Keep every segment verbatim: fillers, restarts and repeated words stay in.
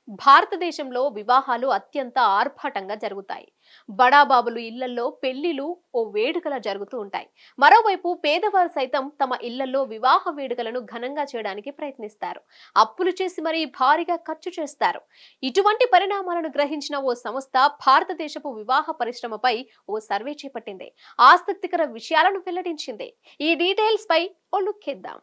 భారతదేశంలో వివాహాలు అత్యంత ఆర్భాటంగా జరుగుతాయి. బడాబాబులు ఇళ్లలో పెళ్లిలు ఓ వేడుకలా జరుగుతూ ఉంటాయి. మరోవైపు పేదవారు సైతం తమ ఇళ్లలో వివాహ వేడుకలను ఘనంగా చేయడానికి ప్రయత్నిస్తారు. అప్పులు చేసి మరీ భారీగా ఖర్చు చేస్తారు. ఇటువంటి పరిణామాలను గ్రహించిన ఓ సంస్థ భారతదేశపు వివాహ పరిశ్రమపై ఓ సర్వే చేపట్టింది. ఆసక్తికర విషయాలను వెల్లడించింది. ఈ డీటెయిల్స్ పై ఓ లుక్ ఇద్దాం.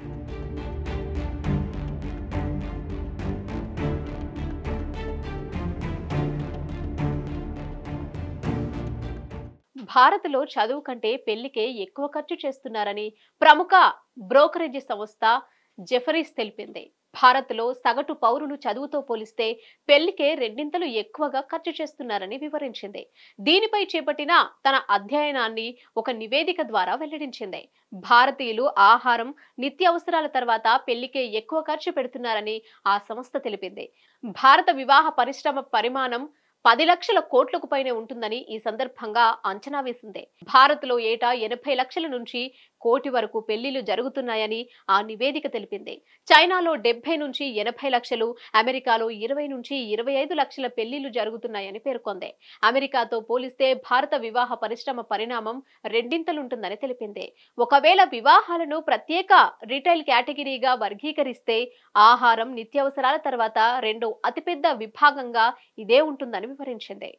భారత్లో చదువు కంటే పెళ్లికే ఎక్కువ ఖర్చు చేస్తున్నారని ప్రముఖ బ్రోకరేజీ సంస్థ జెఫరీస్ తెలిపింది. భారత్లో సగటు పౌరులు చదువుతో పోలిస్తే పెళ్లికే రెండింతలు ఎక్కువగా ఖర్చు చేస్తున్నారని వివరించింది. దీనిపై చేపట్టిన తన అధ్యయనాన్ని ఒక నివేదిక ద్వారా వెల్లడించింది. భారతీయులు ఆహారం, నిత్యావసరాల తర్వాత పెళ్లికే ఎక్కువ ఖర్చు పెడుతున్నారని ఆ సంస్థ తెలిపింది. భారత వివాహ పరిశ్రమ పరిమాణం పది లక్షల కోట్లకు పైనే ఉంటుందని ఈ సందర్భంగా అంచనా వేసింది. భారత్లో ఏటా ఎనభై లక్షల నుంచి కోటి వరకు పెళ్లిళ్లు జరుగుతున్నాయని ఆ నివేదిక తెలిపింది. చైనాలో డెబ్బై నుంచి ఎనభై లక్షలు, అమెరికాలో ఇరవై నుంచి ఇరవై ఐదు లక్షల పెళ్లిళ్లు జరుగుతున్నాయని పేర్కొంది. అమెరికాతో పోలిస్తే భారత వివాహ పరిశ్రమ పరిణామం రెండింతలుంటుందని తెలిపింది. ఒకవేళ వివాహాలను ప్రత్యేక రిటైల్ కేటగిరీగా వర్గీకరిస్తే ఆహారం, నిత్యావసరాల తర్వాత రెండో అతిపెద్ద విభాగంగా ఇదే ఉంటుందని వివరించింది.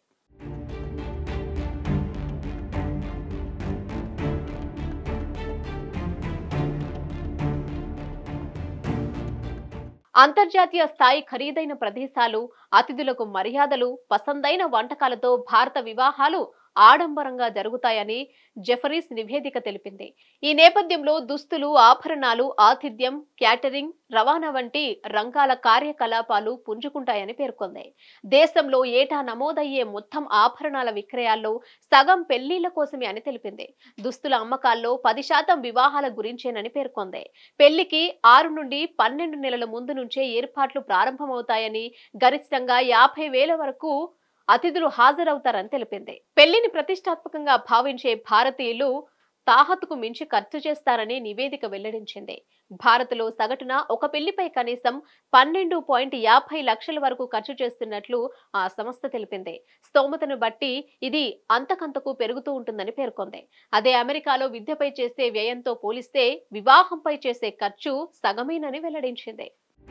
అంతర్జాతీయ స్థాయి ఖరీదైన ప్రదేశాలు, అతిథులకు మర్యాదలు, పసందైన వంటకాలతో భారత వివాహాలు ఆడంబరంగా జరుగుతాయని జెఫరీస్ నివేదిక తెలిపింది. ఈ నేపథ్యంలో దుస్తులు, ఆభరణాలు, ఆతిథ్యం, క్యాటరింగ్, రవాణా వంటి రంగాల కార్యకలాపాలు పుంజుకుంటాయని పేర్కొంది. దేశంలో ఏటా నమోదయ్యే మొత్తం ఆభరణాల విక్రయాల్లో సగం పెళ్లిళ్ల కోసమే అని తెలిపింది. దుస్తుల అమ్మకాల్లో పది శాతం వివాహాల గురించేనని పేర్కొంది. పెళ్లికి ఆరు నుండి పన్నెండు నెలల ముందు నుంచే ఏర్పాట్లు ప్రారంభమవుతాయని, గరిష్టంగా యాభై వేల వరకు అతిథులు హాజరవుతారని తెలిపింది. పెళ్లిని ప్రతిష్టాత్మకంగా భావించే భారతీయులు తాహతుకు మించి ఖర్చు చేస్తారని నివేదిక వెల్లడించింది. భారత్లో సగటున ఒక పెళ్లిపై కనీసం పన్నెండు పాయింట్ యాభై లక్షల వరకు ఖర్చు చేస్తున్నట్లు ఆ సంస్థ తెలిపింది. స్తోమతను బట్టి ఇది అంతకంతకు పెరుగుతూ ఉంటుందని పేర్కొంది. అదే అమెరికాలో విద్యపై చేసే వ్యయంతో పోలిస్తే వివాహంపై చేసే ఖర్చు సగమేనని వెల్లడించింది.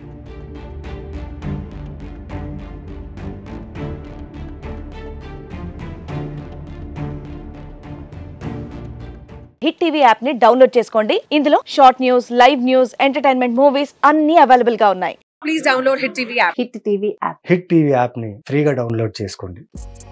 హిట్ టీవీ యాప్ ని డౌన్లోడ్ చేసుకోండి. ఇందులో short news, live news, entertainment movies అన్ని అవైలబుల్ గా ఉన్నాయి. Please download hit TV app. Hit TV app hit TV app ని ఫ్రీగా డౌన్లోడ్ చేసుకోండి.